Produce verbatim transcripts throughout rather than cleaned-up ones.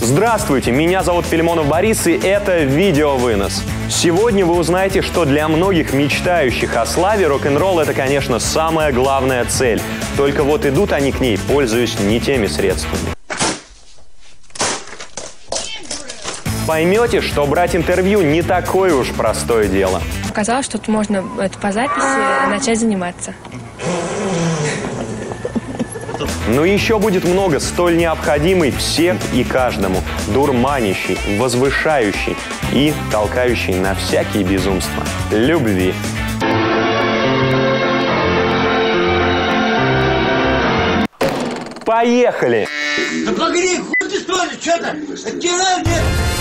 Здравствуйте, меня зовут Филимонов Борис, и это видеовынос. Сегодня вы узнаете, что для многих мечтающих о славе рок-н-ролл — это, конечно, самая главная цель. Только вот идут они к ней, пользуясь не теми средствами. Поймете, что брать интервью не такое уж простое дело. Оказалось, что тут можно это, по записи начать заниматься. Но еще будет много столь необходимой всем и каждому, дурманящей, возвышающей и толкающей на всякие безумства любви. Поехали! Да погоди, хуй ты что ли, что-то? Оттирай мне!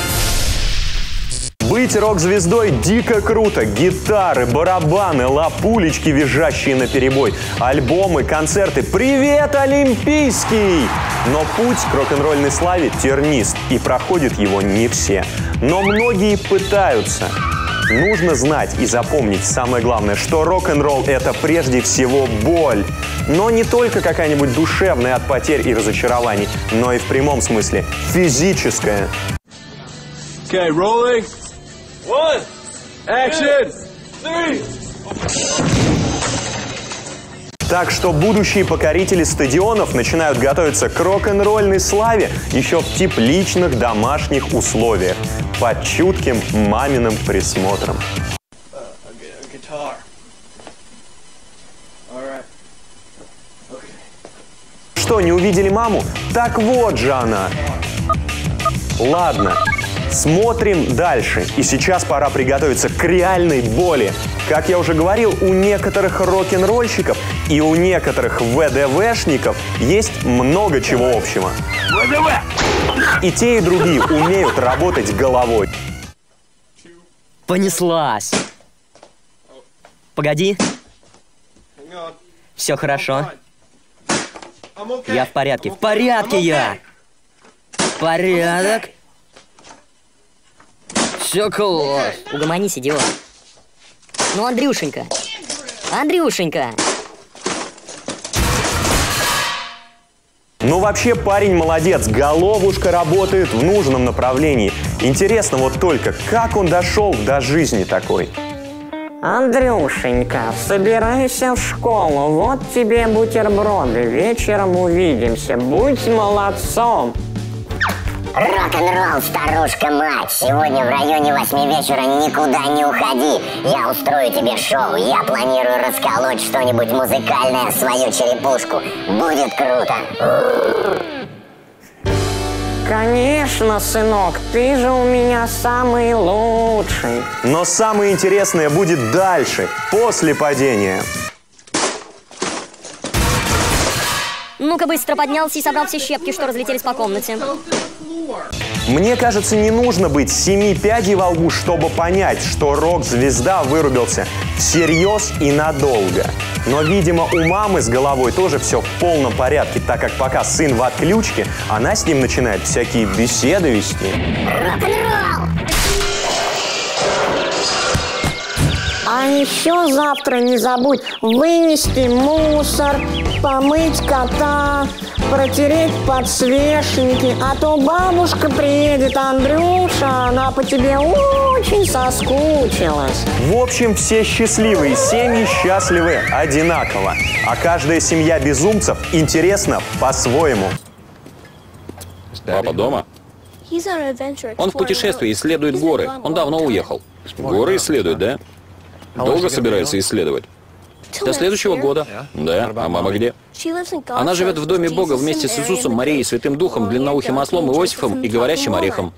Быть рок-звездой дико круто. Гитары, барабаны, лапулечки, визжащие наперебой, альбомы, концерты. Привет, Олимпийский! Но путь к рок-н-ролльной славе тернист, и проходят его не все. Но многие пытаются. Нужно знать и запомнить самое главное, что рок-н-ролл — это прежде всего боль. Но не только какая-нибудь душевная от потерь и разочарований, но и в прямом смысле физическая. Okay, rolling. One, action, three. Так что будущие покорители стадионов начинают готовиться к рок-н-ролльной славе еще в тепличных домашних условиях, под чутким маминым присмотром. Что, не увидели маму? Так вот же она. Ладно. Смотрим дальше. И сейчас пора приготовиться к реальной боли. Как я уже говорил, у некоторых рок-н-ролльщиков и у некоторых ВДВшников есть много чего общего. И те, и другие умеют работать головой. Понеслась. Погоди. Все хорошо. Я в порядке. В порядке я. Порядок. Все класс. Угомонись, идиот. Ну, Андрюшенька. Андрюшенька. Ну, вообще, парень молодец. Головушка работает в нужном направлении. Интересно вот только, как он дошел до жизни такой. Андрюшенька, собирайся в школу. Вот тебе бутерброды. Вечером увидимся. Будь молодцом. Рок-н-ролл, старушка-мать! Сегодня в районе восьми вечера никуда не уходи! Я устрою тебе шоу, я планирую расколоть что-нибудь музыкальное в свою черепушку. Будет круто! Конечно, сынок, ты же у меня самый лучший. Но самое интересное будет дальше, после падения. Ну-ка быстро поднялся и собрал все щепки, что разлетелись по комнате. Мне кажется, не нужно быть семи пядей во лбу, чтобы понять, что рок-звезда вырубился всерьез и надолго. Но, видимо, у мамы с головой тоже все в полном порядке, так как пока сын в отключке, она с ним начинает всякие беседы вести. Рок-н-ролл! А еще завтра не забудь вынести мусор, помыть кота, протереть подсвечники, а то бабушка приедет, Андрюша, она по тебе очень соскучилась. В общем, все счастливые семьи счастливы одинаково, а каждая семья безумцев интересна по-своему. Папа дома? Он в путешествии, исследует горы. Он давно уехал. Горы исследует, да? Долго собирается исследовать? До следующего года. Да. А мама где? Она живет в доме Бога вместе с Иисусом, Марией, Святым Духом, длинноухим ослом, Иосифом и говорящим орехом.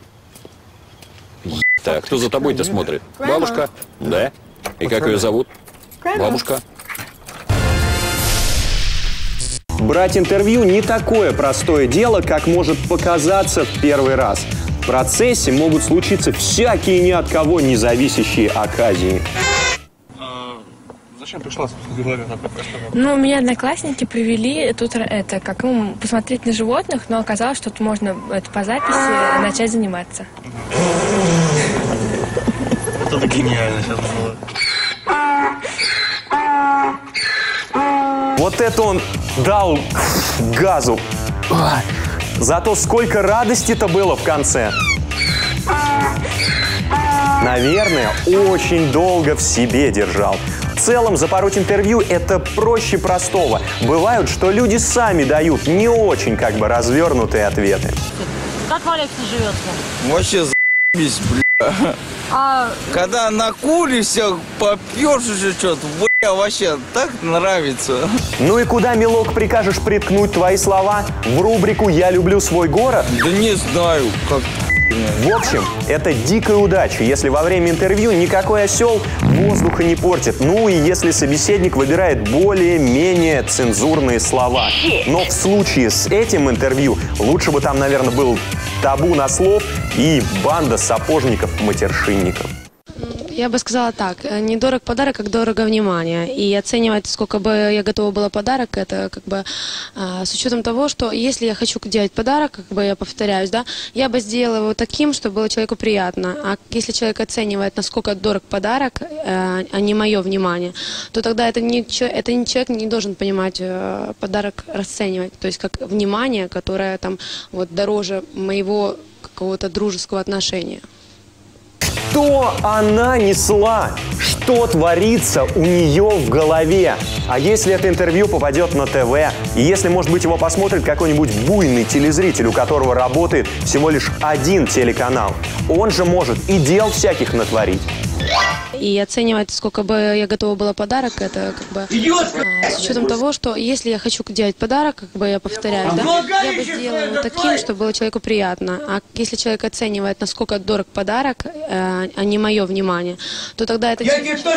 Так, кто за тобой-то смотрит? Бабушка? Да. И как ее зовут? Бабушка. Брать интервью не такое простое дело, как может показаться в первый раз. В процессе могут случиться всякие ни от кого не зависящие оказии. Зачем пришла в голове такая? Ну, меня одноклассники привели тут это, как ну, посмотреть на животных, но оказалось, что тут можно это, по записи начать заниматься. Вот это гениально сейчас было. Вот это он дал газу. Зато сколько радости-то было в конце. Наверное, очень долго в себе держал. В целом, запороть интервью – это проще простого. Бывают, что люди сами дают не очень как бы развернутые ответы. Как в Алексе живется? Вообще за***ись, бля. А... Когда накуришься, попьешь уже что-то, бля, вообще так нравится. Ну и куда, милок, прикажешь приткнуть твои слова? В рубрику «Я люблю свой город»? Да не знаю, как... В общем, это дикая удача, если во время интервью никакой осел воздуха не портит. Ну и если собеседник выбирает более-менее цензурные слова. Но в случае с этим интервью лучше бы там, наверное, был табу на слов и банда сапожников-матершинников. Я бы сказала так, не дорог подарок, как дорого внимание. И оценивать, сколько бы я готова была подарок, это как бы а, с учетом того, что если я хочу делать подарок, как бы я повторяюсь, да, я бы сделала его таким, чтобы было человеку приятно. А если человек оценивает, насколько дорог подарок, а, а не мое внимание, то тогда это не, это не человек не должен понимать а, подарок расценивать. То есть как внимание, которое там вот дороже моего какого-то дружеского отношения. Что она несла? Что творится у нее в голове? А если это интервью попадет на ТВ? И если, может быть, его посмотрит какой-нибудь буйный телезритель, у которого работает всего лишь один телеканал, он же может и дел всяких натворить. И оценивать, сколько бы я готова была подарок, это как бы а, с учетом того, что если я хочу делать подарок, как бы я повторяюсь, да, я бы сделала его таким, чтобы было человеку приятно. А если человек оценивает, насколько дорог подарок, а, а не мое внимание, то тогда это... Я не то,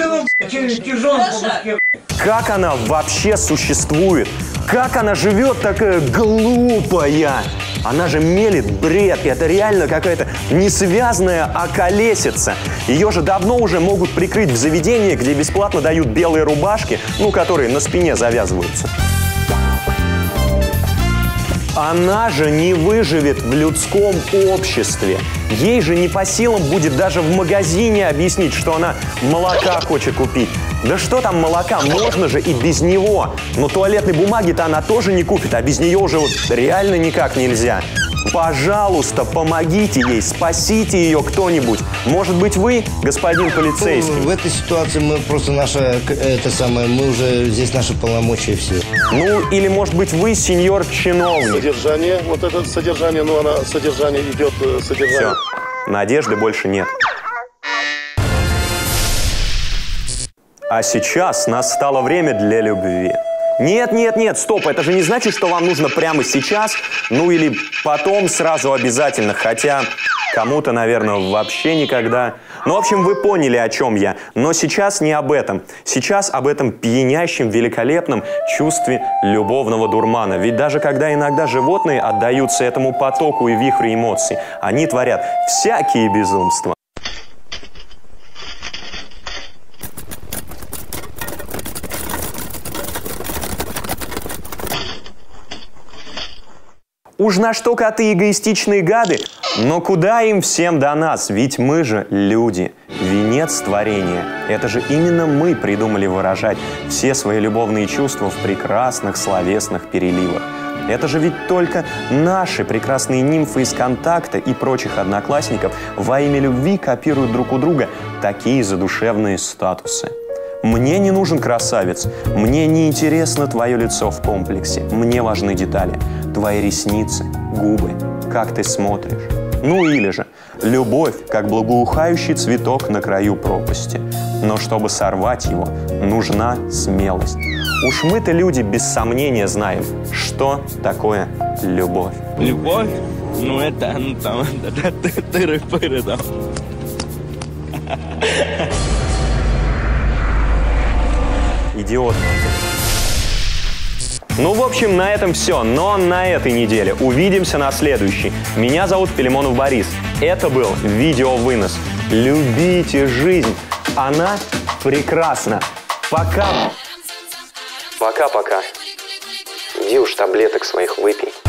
что как она вообще существует? Как она живет такая глупая? Она же мелит бред. Это реально какая-то несвязная околесица. Ее же давно уже могут прикрыть в заведении, где бесплатно дают белые рубашки, ну, которые на спине завязываются. Она же не выживет в людском обществе. Ей же не по силам будет даже в магазине объяснить, что она молока хочет купить. Да что там молока, можно же и без него. Но туалетной бумаги-то она тоже не купит, а без нее уже вот реально никак нельзя. Пожалуйста, помогите ей, спасите ее кто-нибудь. Может быть, вы, господин полицейский? В этой ситуации мы просто наша, это самое, мы уже здесь наши полномочия все. Ну, или, может быть, вы, сеньор чиновник? Содержание, вот это содержание, ну, она, содержание идет, содержание. Все, надежды больше нет. А сейчас настало время для любви. Нет, нет, нет, стоп, это же не значит, что вам нужно прямо сейчас, ну или потом сразу обязательно, хотя кому-то, наверное, вообще никогда. Ну, в общем, вы поняли, о чем я, но сейчас не об этом. Сейчас об этом пьянящем, великолепном чувстве любовного дурмана. Ведь даже когда иногда животные отдаются этому потоку и вихрю эмоций, они творят всякие безумства. Уж на что коты эгоистичные гады, но куда им всем до нас, ведь мы же люди, венец творения. Это же именно мы придумали выражать все свои любовные чувства в прекрасных словесных переливах. Это же ведь только наши прекрасные нимфы из «Контакта» и прочих одноклассников во имя любви копируют друг у друга такие задушевные статусы. Мне не нужен красавец, мне не интересно твое лицо в комплексе, мне важны детали. Твои ресницы, губы, как ты смотришь. Ну или же, любовь, как благоухающий цветок на краю пропасти. Но чтобы сорвать его, нужна смелость. Уж мы-то люди без сомнения знаем, что такое любовь. Любовь? Ну это, ну там, тыры-пыры там. Идиот. Ну, в общем, на этом все. Но на этой неделе. Увидимся на следующей. Меня зовут Филимонов Борис. Это был видеовынос. Любите жизнь. Она прекрасна. Пока. Пока-пока. Иди уж таблеток своих выпей.